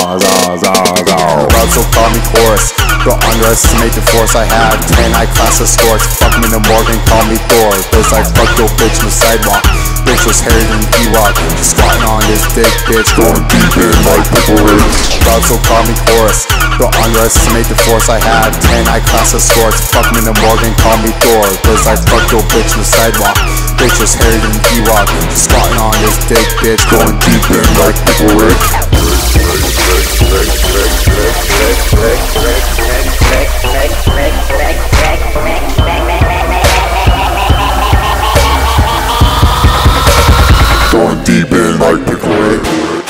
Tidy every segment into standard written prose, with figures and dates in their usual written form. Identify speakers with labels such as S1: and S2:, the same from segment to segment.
S1: Crowd so call me chorus. Don't underestimate the force I have. 10 high class escorts. Fuck me in the Morgan, call me Thor. Cause I fuck your bitch in the sidewalk. Bitch was hairy than Ewok. Squatting on this dick, bitch. Going deep in like Pickle Rick. Crowd so call me chorus. Don't underestimate the force I have. 10 high class escorts. Fuck me in the Morgan, call me Thor. Cause I fuck your bitch in the sidewalk. Bitch was hairy than Ewok. Squatting on this dick, bitch. Going deep in like Pickle Rick. Going deep in like Pickle Rick.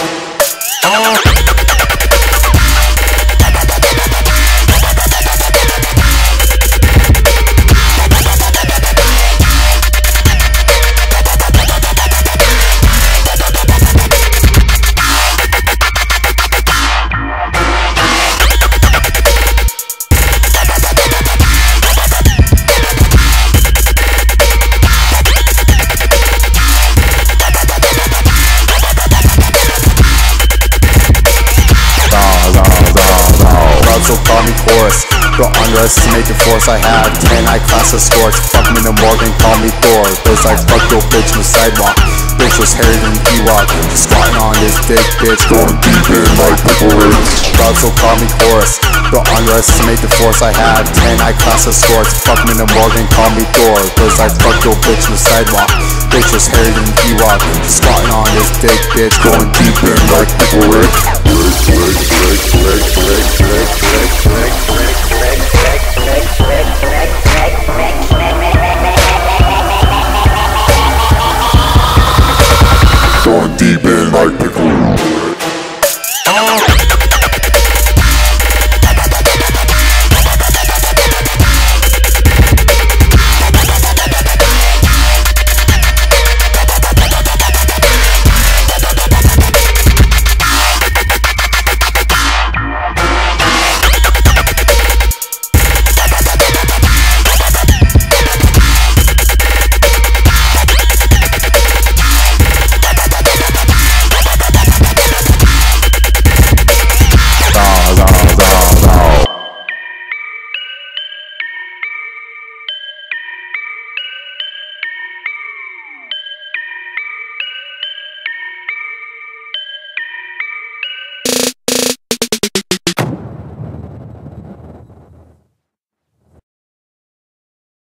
S1: So call me chorus. Don't underestimate the force I have. 10 high class escorts. Fuck me in the Morgan, call me Thor. Cause I fuck your bitch in the sidewalk. Bitch was hairy than Ewok. Squatting on this dick, bitch. Going deep in like Pickle Rick. Crowd so call me chorus. Don't underestimate the force I have. 10 high class escorts. Fuck me in the Morgan, call me Thor. Cause I fuck your bitch in the sidewalk. Bitch was hairy than Ewok. Squatting on this dick, bitch. Going deep in like Pickle Rick.